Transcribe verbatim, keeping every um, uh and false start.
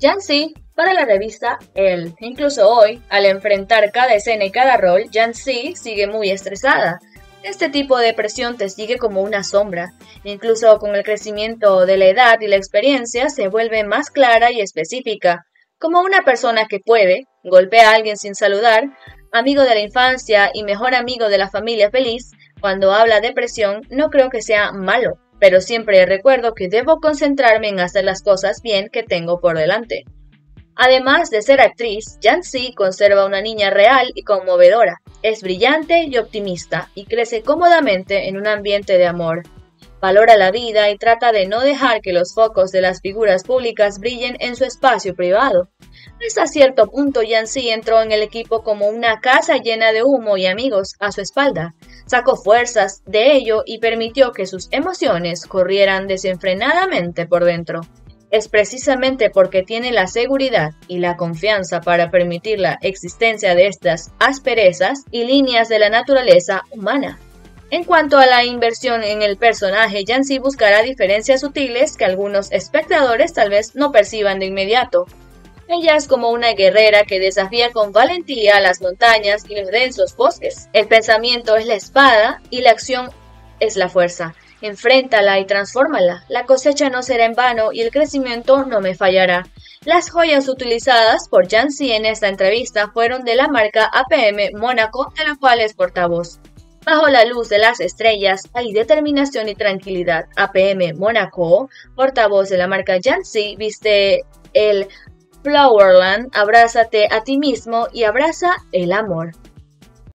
Yancy para la revista Elle. Incluso hoy, al enfrentar cada escena y cada rol, Yancy sigue muy estresada. Este tipo de presión te sigue como una sombra. Incluso con el crecimiento de la edad y la experiencia se vuelve más clara y específica. Como una persona que puede, golpea a alguien sin saludar, amigo de la infancia y mejor amigo de la familia feliz, cuando habla de presión no creo que sea malo, pero siempre recuerdo que debo concentrarme en hacer las cosas bien que tengo por delante. Además de ser actriz, Yancy conserva una niña real y conmovedora. Es brillante y optimista y crece cómodamente en un ambiente de amor. Valora la vida y trata de no dejar que los focos de las figuras públicas brillen en su espacio privado. Hasta cierto punto, Yancy entró en el equipo como una casa llena de humo y amigos a su espalda. Sacó fuerzas de ello y permitió que sus emociones corrieran desenfrenadamente por dentro. Es precisamente porque tiene la seguridad y la confianza para permitir la existencia de estas asperezas y líneas de la naturaleza humana. En cuanto a la inversión en el personaje, Yancy buscará diferencias sutiles que algunos espectadores tal vez no perciban de inmediato. Ella es como una guerrera que desafía con valentía las montañas y los densos bosques. El pensamiento es la espada y la acción es la fuerza. Enfréntala y transfórmala. La cosecha no será en vano y el crecimiento no me fallará. Las joyas utilizadas por Yancy en esta entrevista fueron de la marca A P M Mónaco, de la cual es portavoz. Bajo la luz de las estrellas hay determinación y tranquilidad. A P M Mónaco, portavoz de la marca Yancy, viste el Flowerland, abrázate a ti mismo y abraza el amor.